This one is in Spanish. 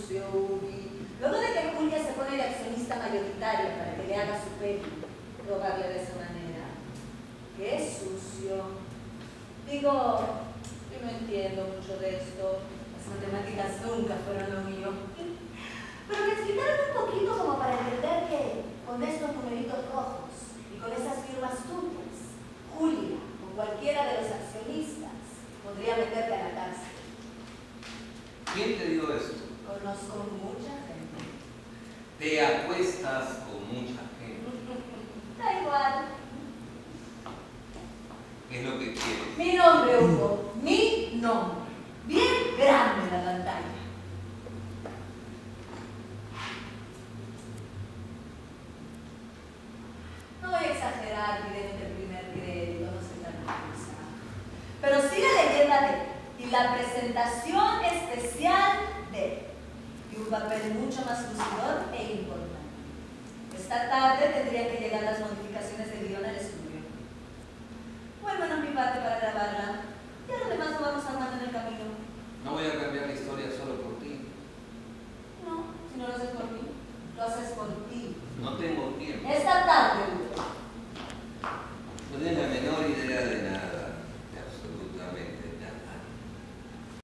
sucio, Uri. Luego de que Julia se pone de accionista mayoritaria para que le haga su peli, rogarle de esa manera. ¡Qué sucio! Digo, yo no entiendo mucho de esto. Las matemáticas nunca fueron lo mío. Pero me explicaron un poquito como para entender que con estos numeritos rojos y con esas firmas turcas, Julia, o cualquiera de los accionistas, podría meterle a la cárcel. ¿Quién te dijo esto? Conozco mucha gente. Te acuestas con mucha gente. Da igual. ¿Qué es lo que quieres? Mi nombre, Hugo. Mi nombre. Bien grande en la pantalla. No voy a exagerar pidiendo el primer crédito, no soy tan famosa. Pero sí la leyenda de él y la presentación especial de él. Y un papel mucho más lucidor e importante. Esta tarde tendrían que llegar las modificaciones